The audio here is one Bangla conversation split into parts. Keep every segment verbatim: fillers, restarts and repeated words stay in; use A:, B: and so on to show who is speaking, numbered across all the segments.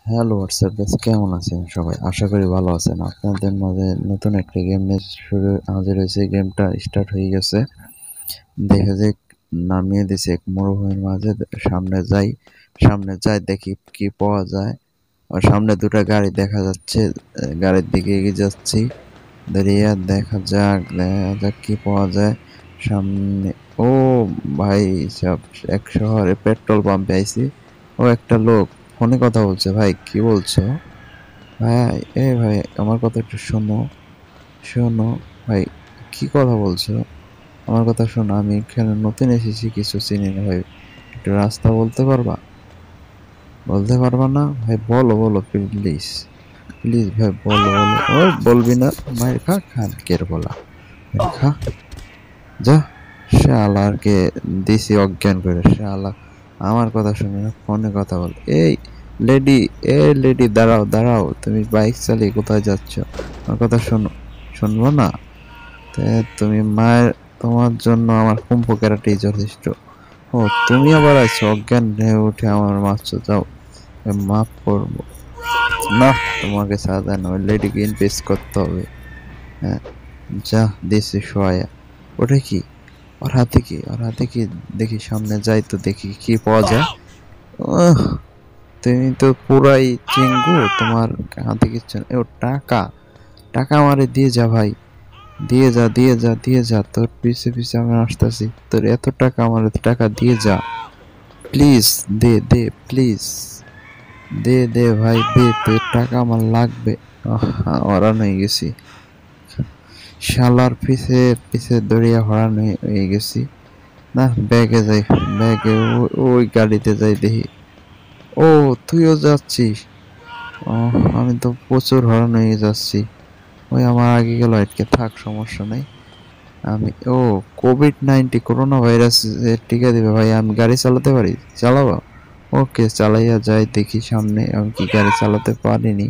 A: হ্যালো হোয়াটসঅ্যাপ গাইস, কেমন আছেন সবাই? আশা করি ভালো আছেন। আপনাদের মাঝে নতুন একটা গেম নিয়ে শুরু হাজির হয়েছে। গেমটা স্টার্ট হয়ে গেছে। দেখা যাক, নামিয়ে দিছে এক মরুভূমির মাঝে। সামনে যাই, সামনে যাই দেখি কি পাওয়া যায়। আর সামনে দুটো গাড়ি দেখা যাচ্ছে, আহ, গাড়ির দিকে এগিয়ে যাচ্ছি। দাঁড়িয়ে দেখা যাক, দেখা যাক কি পাওয়া যায় সামনে। ও ভাই সব, এক শহরে পেট্রোল পাম্পে আইছি। ও একটা লোক ফোনে কথা বলছে। ভাই কি বলছো? ভাই, এ ভাই আমার কথা একটু শোনো, শোনো ভাই, কি কথা বলছো? আমার কথা শোনো, আমি এখানে নতুন এসেছি, কিছু চিনি না ভাই। একটু রাস্তা বলতে পারবা? বলতে পারবা না ভাই? বলো বলো প্লিজ, প্লিজ ভাই বলো বলো। ও বলবি না? মায়ের খা, খান কের বলা, মায়ের খা, যা। শালারকে দিছি অজ্ঞান করে, শালা আমার কথা শুনে না, ফোনে কথা বল। এই লেডি, এ লেডি দাঁড়াও দাঁড়াও, তুমি বাইক চালিয়ে কোথায় যাচ্ছ? আমার কথা শোনো। শুনবো না? তে তুমি মায়ের, তোমার জন্য আমার কুম্ভ কেরাটি যথেষ্ট। ও তুমি আবার আছো অজ্ঞান হয়ে উঠে আমার মারছো, যাও। এ, মাফ করবো না, তোমাকে সাজা নয়, লেডিকে ইমপ্রেস করতে হবে। হ্যাঁ, যা দিছি শোয়া। ওটা কি? ওর হাতে কি? ওর হাতে কি? দেখি সামনে যাই তো দেখি কি পাওয়া যায়। উহ, তুমি তো পুরাই চিঙ্গু, তোমার হাতে কিচ্ছু নেই। ও টাকা, টাকা আমারে দিয়ে যা ভাই, দিয়ে যা দিয়ে যা দিয়ে যা, তোর পিছে পিছে আমি আসতেছি। তোর এত টাকা, আমার টাকা দিয়ে যা প্লিজ। দে দে প্লিজ, দে দে ভাই দে, তোর টাকা আমার লাগবে। হরান হয়ে গেছি, শালার পিছে পিছে দড়িয়া হরান হয়ে গেছি। না, ব্যাগে যাই, ব্যাগে ওই গাড়িতে যাই দেখি। ও তুইও যাচ্ছিস? ও, আমি তো প্রচুর হরান হয়ে যাচ্ছি। ওই আমার আগে গেল আটকে, থাক সমস্যা নেই। আমি ও, কোভিড নাইনটিন করোনা ভাইরাস টিকা দিবে ভাই, আমি গাড়ি চালাতে পারি? চালাবো? ওকে, চালাইয়া যাই দেখি সামনে। আমি কি গাড়ি চালাতে পারিনি?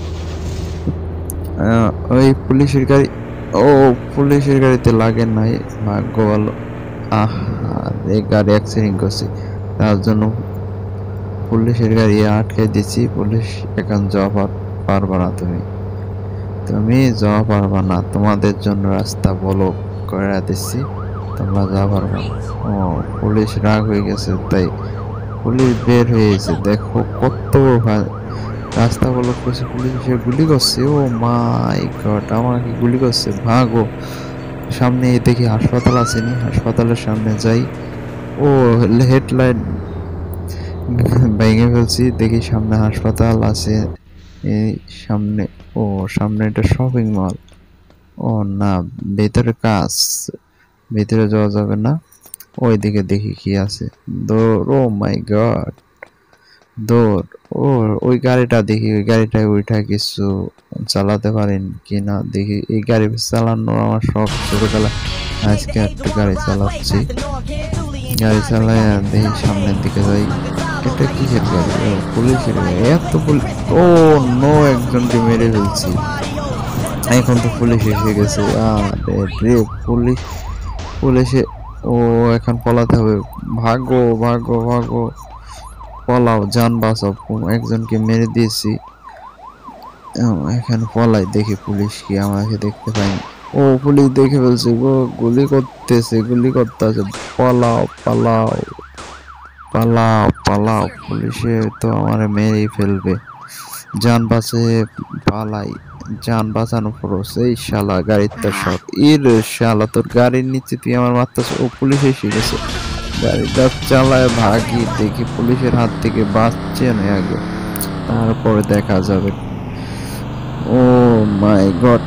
A: আহ, ওই পুলিশের গাড়ি। ও, পুলিশের গাড়িতে লাগে নাই, ভাগ্য ভালো। আহ, এই গাড়ি অ্যাক্সিডেন্ট করছি, তার জন্য পুলিশের গাড়ি আটকে দিছি। পুলিশ এখন যাওয়া পারবা না, তুমি তুমি যাওয়া পারবা না, তোমাদের জন্য রাস্তা বলো করে দিচ্ছি, তোমরা যাওয়া পারবা না। ও, পুলিশ রাগ হয়ে গেছে, তাই পুলিশ বের হয়ে গেছে। দেখো কত ভা- রাস্তা বলো করছে, পুলিশ এসে গুলি করছে। ও মাই গড, আমাকে গুলি করছে, ভাগো। সামনে এই দেখি হাসপাতাল আসেনি, হাসপাতালের সামনে যাই। ও, হেডলাইট ভেঙে ফেলছি, দেখি সামনে হাসপাতাল আছে। এই সামনে, ও সামনে একটা শপিং মল। ও না, ভেতরে কাজ, ভেতরে যাওয়া যাবে না। ওইদিকে দেখি কি আছে। দৌড়, ও মাই গড, দৌড়। ও, ওই গাড়িটা দেখি, ওই গাড়িটায় ওইটা কিছু চালাতে পারেন কিনা দেখি। এই গাড়ি চালানো আমার শখ ছোটবেলা, আজকে একটা গাড়ি চালাচ্ছি। গাড়ি চালাই দেখি সামনের দিকে যাই। এটা কিসের গাড়ি? ও পুলিশের গাড়ি, এত পুলিশ। ও নো, একজনকে মেরে ফেলছি। এখন তো পুলিশ এসে গেছে। আরে রে, পুলিশ, পুলিশে। ও, এখন পলাতে হবে, ভাগো ভাগো ভাগো, পলাও, যান বাঁচাও। একজনকে মেরে দিয়েছি। এখন পলাই, দেখি পুলিশ কি আমাকে দেখতে পাইনি। ও, পুলিশ দেখে ফেলছে গো, গুলি করতেছে, গুলি করতেছে। পালাও পালাও পালাও পালাও, পুলিশে তো আমার মেরেই ফেলবে। যান বাঁচে, পালাই, যান বাঁচানো খরচ। এই শালা গাড়িতে সব ইর, শালা তোর গাড়ির নিচে তুই আমার মারতেছ। ও, পুলিশ এসে গেছে, গাড়িটা চালায় ভাগি, দেখি পুলিশের হাত থেকে বাঁচছে না আগে, তারপরে দেখা যাবে। ও মাই গড,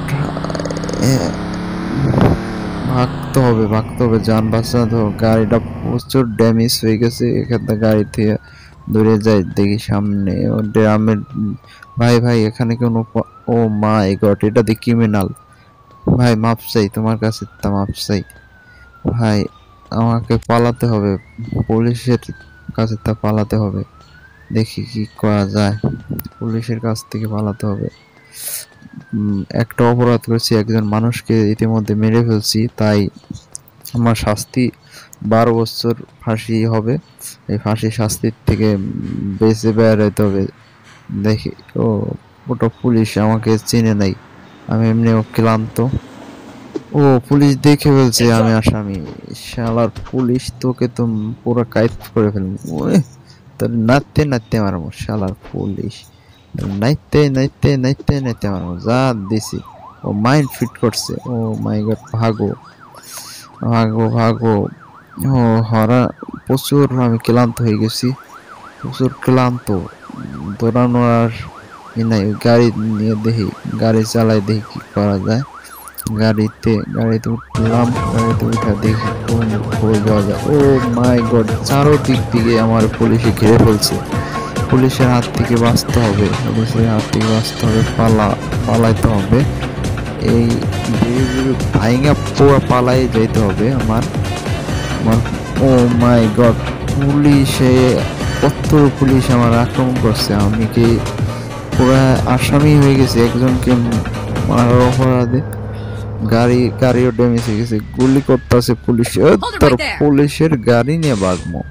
A: ভাগতে হবে ভাগতে হবে, যান বাঁচাতে হবে। গাড়িটা প্রচুর ড্যামেজ হয়ে গেছে, এখান থেকে গাড়ি থেকে দূরে যাই দেখি সামনে ও ড্রামের। ভাই ভাই এখানে কোনো প- ও মাই গড, এটা দি ক্রিমিনাল। ভাই মাপ চাই তোমার কাছে, তা মাপ চাই ভাই। আমাকে পালাতে হবে, পুলিশের কাছে তা পালাতে হবে। দেখি কি করা যায়, পুলিশের কাছ থেকে পালাতে হবে। উম, একটা অপরাধ করেছি, একজন মানুষকে ইতিমধ্যে মেরে ফেলছি, তাই আমার শাস্তি বারো বছর ফাঁসি হবে। এই ফাঁসি শাস্তির থেকে উম, বেঁচে বেড়াতে হবে। দেখি ও ওটা পুলিশ আমাকে চিনে নাই, আমি এমনিও ক্লান্ত। ও পুলিশ দেখে ফেলছে আমি আসামি। শালার পুলিশ, তোকে তো পুরো কাইট করে ফেলবো। ওরে তোর নাচতে নাচতে মারবো শালার পুলিশ, নাইতে নাইতে নাইতে নাইতে মারবো যা দিছি। ও মাইন্ড ফিট করছে। ও মাই গড, ভাগো ভাগো ভাগো। ও হরা প্রচুর আমি ক্লান্ত হয়ে গেছি, প্রচুর ক্লান্ত। দৌড়ানো আর ই নাই, গাড়ি নিয়ে দেখি, গাড়ি চালাই দেখি কি করা যায়। গাড়িতে গাড়িতে উঠলাম, গাড়িতে উঠা দেখি কোন খবর যাওয়া যায়। ও মাই গড, চারো দিক থেকে আমার পুলিশে ঘিরে ফেলছে। পুলিশের হাত থেকে বাঁচতে হবে, পুলিশের হাত থেকে বাঁচতে হবে, পালা পালাইতে হবে। এই ভাইঙ্গা পুরো পালাই যাইতে হবে আমার আমার ও মাই গড, পুলিশে কত পুলিশ আমার আক্রমণ করছে। আমি কি পুরা আসামি হয়ে গেছি একজনকে মারার অপরাধে। গাড়ি গাড়িও ড্যামেজ হয়ে গেছে, গুলি করতেছে পুলিশ। তার পুলিশের গাড়ি নিয়ে বাগমো।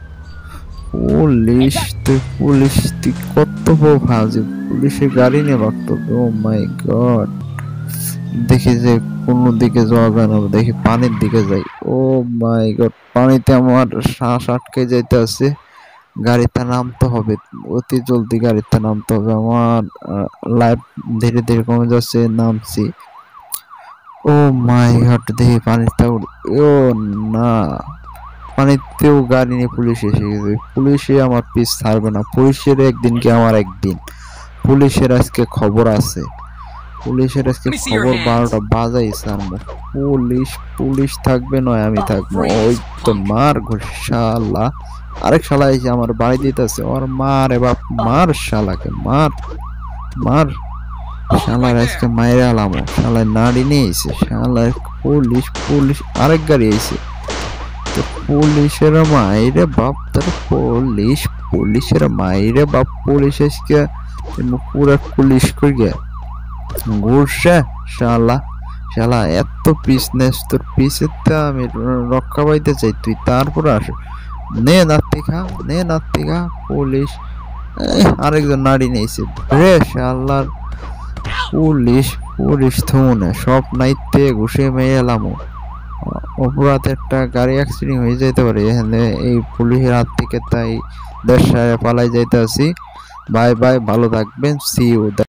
A: পুলিশ তুই পুলিশ তুই কত ভাজি, পুলিশের গাড়ি নিয়ে বাগতো। ও মাই গড, দেখি যে কোন দিকে যাওয়া যায় না, দেখি পানির দিকে যাই। ও মাই গড, পানিতে আমার শ্বাস আটকে যাইতে আছে। গাড়িতে নামতে হবে, অতি জলদি গাড়িতে নামতে হবে। আমার লাইফ ধীরে ধীরে কমে যাচ্ছে, নামছি। ও মাই গড, দেখি পানিতে। ও না, পানিতেও গাড়ি নিয়ে পুলিশ এসে গেছে। পুলিশে আমার পিছ ছাড়বে না, পুলিশের একদিন কি আমার একদিন। পুলিশের আজকে খবর আছে, পুলিশের আজকে খবর বারোটা বাজাই স্যার। পুলিশ পুলিশ থাকবে নয় আমি থাকবো। ওই তো মার শালা, আরেক শালা এসে আমার বাড়ি দিতেছে। ওর মার এ বাপ, মার শালাকে, মার মার শালার আজকে মায়ের আলাম। শালার নাড়ি নিয়ে এসে শালার পুলিশ পুলিশ আরেক গাড়ি এসে। তো পুলিশের মায়েরে বাপ, তার পুলিশ পুলিশের মায়েরে বাপ, পুলিশ আজকে পুরা পুলিশ করিয়া ঘুরছে। শালা শালা এত পিসনেস, তোর পিসের তো আমি রক্ষা পাইতে চাই, তুই তারপর আস। নে নাতি খা, নে নাতি খা। পুলিশ আরেকজন নাড়ি নিয়েছে রে শালার পুলিশ পুলিশ থমনে সব নাইতে ঘুষে মেয়ে এলাম। অপরাধ একটা গাড়ি অ্যাক্সিডেন্ট হয়ে যেতে পারে এখানে এই পুলিশের হাত থেকে, তাই দেশ পালাই যাইতে আছি। বাই বাই, ভালো থাকবেন, সি ইউ।